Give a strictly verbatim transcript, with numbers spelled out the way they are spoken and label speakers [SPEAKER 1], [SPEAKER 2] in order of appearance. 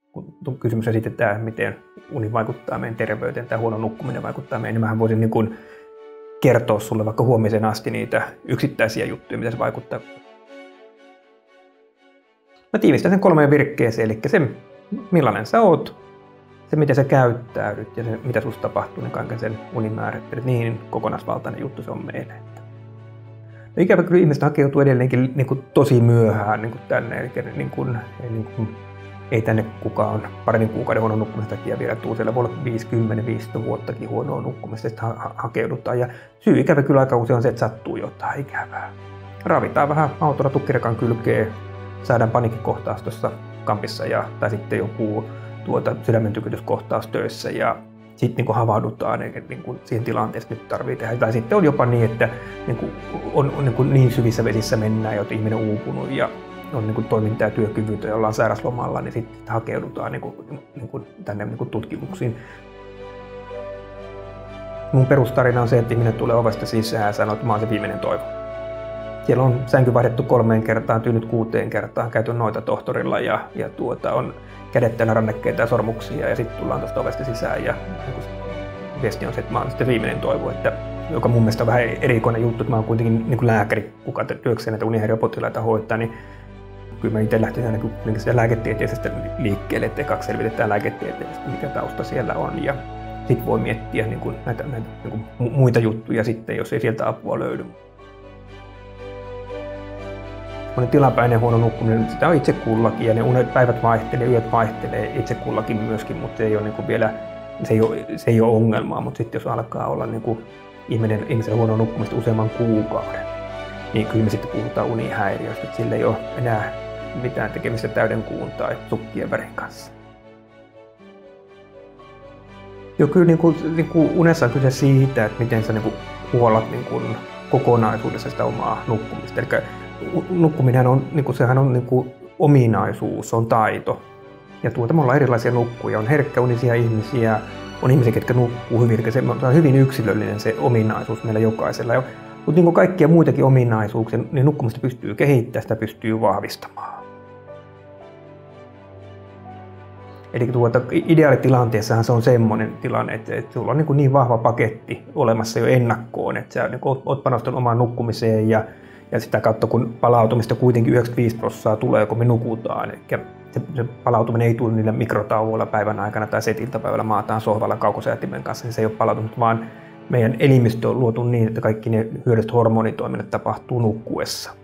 [SPEAKER 1] kun kysymys esitetään, miten uni vaikuttaa meidän terveyteen tai huono nukkuminen vaikuttaa meidän, niin mähän voisin niin kuin kertoa sulle vaikka huomiseen asti niitä yksittäisiä juttuja, mitä se vaikuttaa. Mä tiivistän sen kolmeen virkkeeseen, eli se millainen sä oot, se miten sä käyttäydyt ja se mitä susta tapahtuu, niin kaiken sen unin määrittelet. Niin kokonaisvaltainen juttu se on meille. No, ikävä kyllä ihmiset hakeutuu edelleenkin niin kuin tosi myöhään niin kuin tänne, eli niin kuin, niin kuin, ei tänne kukaan on parin kuukauden huonon nukkumisen takia vielä tuu. Siellä voi olla viisikymmentä viisitoista vuottakin huonoa nukkumista, sitten ha- hakeudutaan. Ja syy ikävä kyllä aika usein on se, että sattuu jotain ikävää. Ravitaan vähän autolla tukkirekan kylkeen, saadaan paniikkikohtaus tuossa kampissa ja, tai sitten joku tuota, sydämen tykytyskohtaus töissä ja sitten niin havahdutaan niin kuin siihen tilanteeseen, että nyt tarvitsee tehdä. Tai sitten on jopa niin, että niin kuin on, on niin, kuin niin syvissä vesissä mennään, että ihminen on uupunut ja on niin kuin toiminta- ja työkyvytön ja ollaan sairaslomalla, niin sitten hakeudutaan niin kuin, niin kuin tänne niin kuin tutkimuksiin. Mun perustarina on se, että ihminen tulee ovesta sisään ja sanoo, että mä oon se viimeinen toivo. Siellä on sänky vaihdettu kolmeen kertaan, tyynyt kuuteen kertaan, käyty noita tohtorilla ja, ja tuota, on kädet täynnä rannekkeita ja sormuksia ja sitten tullaan tuosta ovesta sisään ja niin viesti on se, että mä oon sitten viimeinen toivo, että, joka mun mielestä on vähän erikoinen juttu, että mä oon kuitenkin niin kuin lääkäri, kuka työkseen näitä unihäiriöpotilaita hoitaa, niin kyllä mä itse lähtin aina kuitenkin sitä lääketieteellisestä liikkeelle, että kaksi selvitetään lääketieteellisesti, mikä tausta siellä on ja sitten voi miettiä niin kuin näitä, näitä niin kuin muita juttuja sitten, jos ei sieltä apua löydy. Tilapäinen huono nukkuminen, sitä on itse kullakin ja ne unet, päivät vaihtelee, yöt vaihtelee itse kullakin myöskin, mutta se ei ole, niin kuin vielä, se ei ole, se ei ole ongelmaa. Mutta sitten jos alkaa olla niin kuin ihminen, ihmisen huono nukkumista useamman kuukauden, niin kyllä me sitten puhutaan unihäiriöistä, että sillä ei ole enää mitään tekemistä täyden kuun tai sukkien värin kanssa. Joo, kyllä niin kuin, niin kuin unessa on kyse siitä, että miten sä niin kuin huollat niin kuin kokonaisuudessa sitä omaa nukkumista. Eli nukkuminen on, niin kuin, sehän on niin kuin ominaisuus, on taito. Ja tuota, me ollaan erilaisia nukkuja. On herkkäunisia ihmisiä, on ihmisiä, ketkä nukkuu hyvin. Eli se on hyvin yksilöllinen se ominaisuus meillä jokaisella. Mutta niin kuin kaikkia muitakin ominaisuuksia, niin nukkumista pystyy kehittämään, sitä pystyy vahvistamaan. Eli tuota, ideaalitilanteessahan se on semmoinen tilanne, että, että sulla on niin, niin vahva paketti olemassa jo ennakkoon, että sä niin oot panostanut omaan nukkumiseen ja, ja sitä kautta kun palautumista kuitenkin yhdeksänkymmentäviisi prosenttia tulee, kun me nukutaan. Eli se, se palautuminen ei tule niillä mikrotauoilla päivän aikana tai setiltapäivällä maataan sohvalla kaukosäätimen kanssa, niin se ei ole palautunut, vaan meidän elimistö on luotu niin, että kaikki ne hyödylliset hormonitoiminnat tapahtuu nukkuessa.